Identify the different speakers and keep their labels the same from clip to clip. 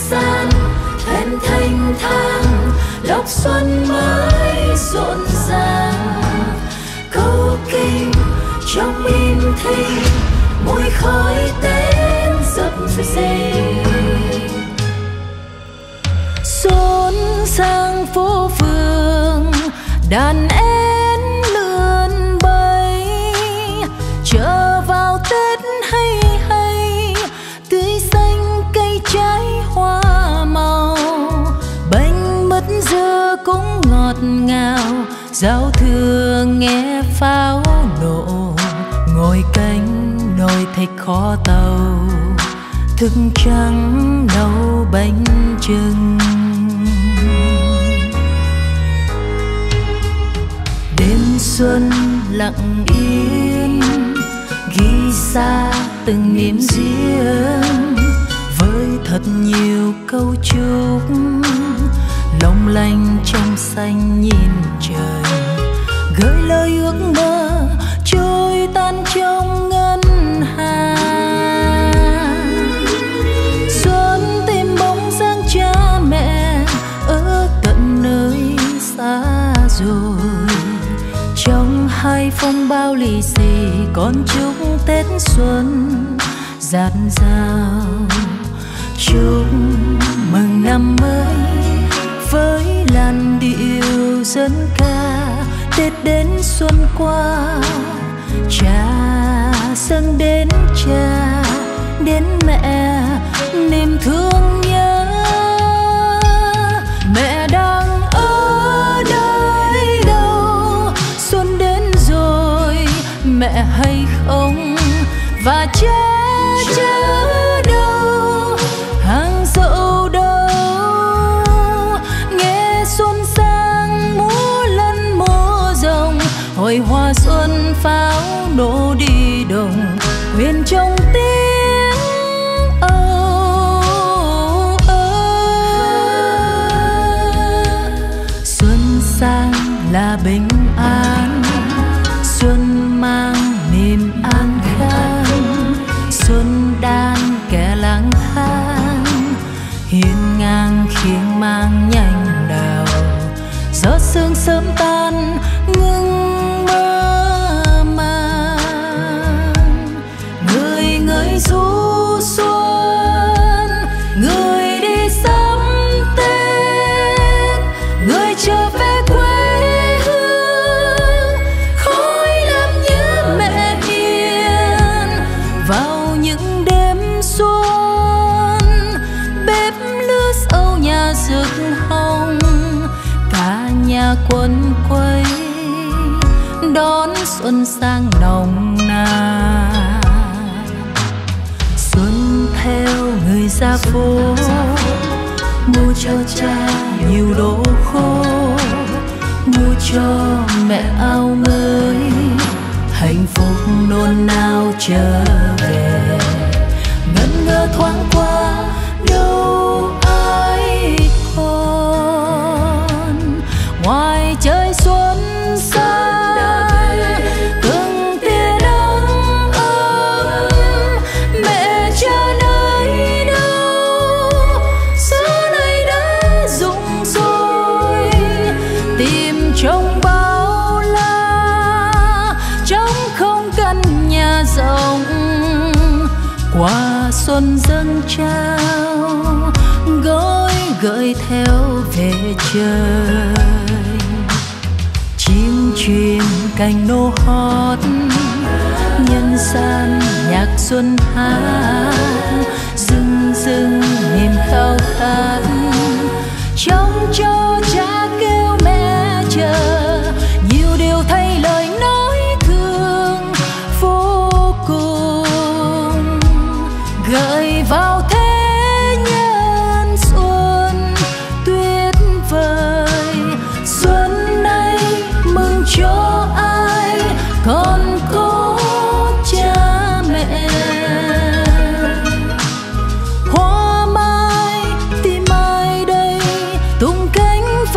Speaker 1: san thẹn thanh thang, lộc xuân mới rộn ràng. Câu kinh trong im thinh, mùi khói tên dập dềnh. Xuân sang phố phường, đàn én lượn bay, chờ vào Tết hay hay, tươi xanh cây trái hoa màu. Bánh mứt dưa cũng ngọt ngào, giao thừa nghe pháo nổ. Ngồi canh nồi thịt kho tàu, thức trắng nấu bánh chưng. Đêm xuân lặng yên, ghi xa từng niềm riêng, với thật nhiều câu chúc long lanh trong xanh nhìn trời. Gửi lời ước mơ trôi tan trong ngân hàng. Xuân tìm bóng dáng cha mẹ ở tận nơi xa rồi. Trong hai phong bao lì xì con chúc Tết xuân dạt dào. Chúc mừng năm mới với làn điệu dân ca. Tết đến xuân qua, cha dâng đến cha, đến mẹ niềm thương nhớ. Mẹ đang ở đây đâu, xuân đến rồi mẹ hay không? Và cha đâu, hàng dậu đâu? Nghe xuân sang múa lân múa rồng, hồi hoa xuân pháo nổ đi đồng, quên trong tiếng âu ơ. Xuân sang là bình an, xuân mang niềm an khang. Xuân đan kẻ lang thang, hiên ngang khiêng mang nhanh đào. Gió sương sớm tan ngưng mơ màng. Người người du xuân, người đi sắm Tết, người trở về quê hương. Khói làm nhớ mẹ hiền vào những đêm xuân. Bếp lửa sâu nhà rực hồng, cả nhà quấn quây đón xuân sang nồng nàn. Xuân theo người ra phố, mua cho cha nhiều đồ khô, mua cho mẹ áo mới. Hạnh phúc nôn nao trở về, ngẩn ngơ thoáng qua đâu ai còn. Ngoài trời xuân sang, từng tia nắng ấm, mẹ cha nơi đâu? Giờ này đã rụng rồi, tìm trong bao la, trong không căn nhà rộng. Qua xuân dâng trao, gói gửi theo về trời. Chim chuyền cành nô hót, nhân gian nhạc xuân hát. Rưng rưng niềm khao khát, trong cho cha kêu mẹ chờ. Nhiều điều thay lời nói thương vô cùng, gợi vào thế nhân xuân tuyệt vời. Xuân này mừng cho ai còn có cha mẹ. Hoa mai tìm ai đây, tung cánh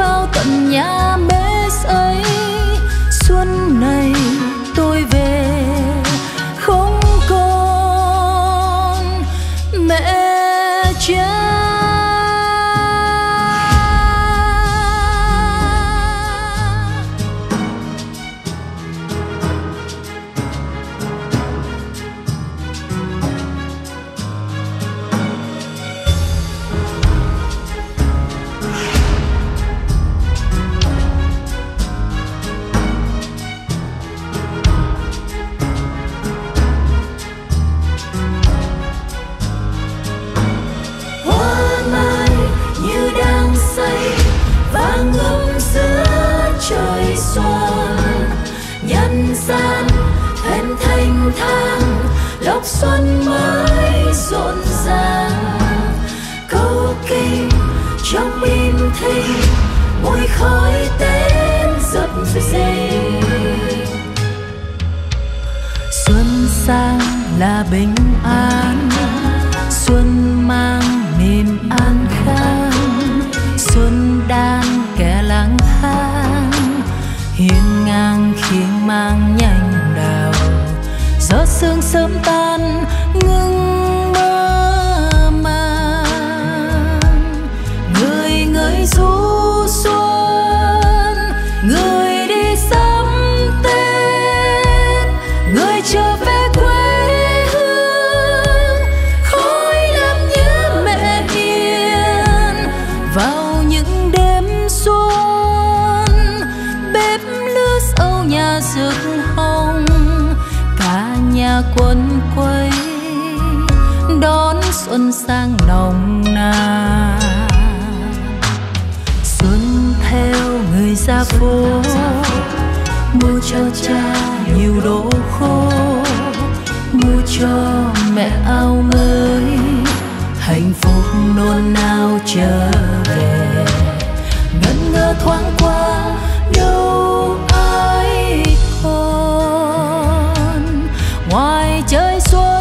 Speaker 1: xuân mới rộn ràng, câu kinh trong im thinh mùi khói Tết dập dềnh. Xuân sang là bình an, xuân mang niềm an khang, xuân đan kẻ lang thang hiên ngang khiêng mang nhanh đào. Gió sương sớm tan ngưng mơ màng, người người du xuân, người đi sắm Tết, người trở về quê hương. Khói làm nhớ mẹ hiền vào những đêm xuân, bếp lửa sâu nhà rực hồng, cả nhà quấn quây đón xuân sang nồng nàn. Xuân theo người ra phố mua cho cha nhiều đồ khô, mua cho mẹ áo mới, hạnh phúc nôn nao trở về. Ngẩn ngơ thoáng qua đâu ai còn, ngoài trời xuân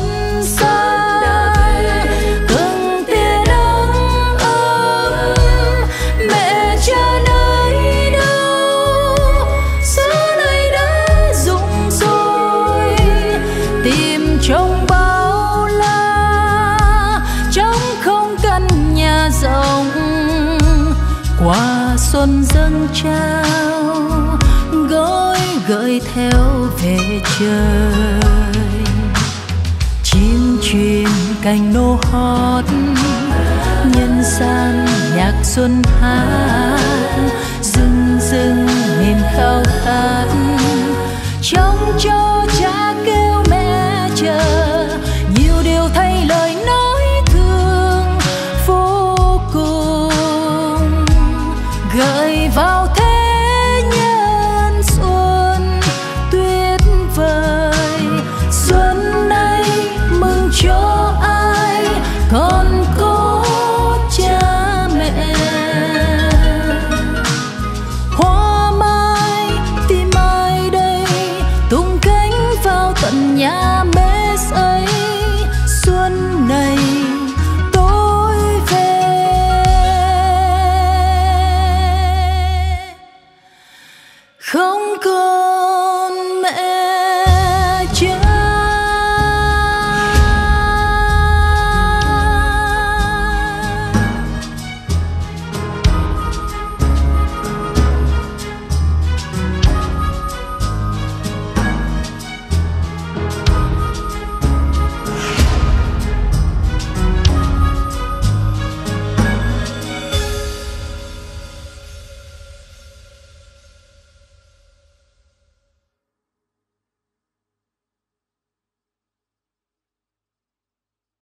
Speaker 1: sang từng tia nắng ấm. Mẹ cha nơi đâu, xưa nay đã rụng rồi, tìm trong bao la, trong không căn nhà rộng. Qua xuân dâng trao gói gửi theo về trời, chim truyền cành nô hót nhân gian nhạc xuân hát. Rừng rừng niềm khao khát trong cho cha kêu mẹ chờ, nhiều điều thay lời nói thương vô cùng gợi vào thế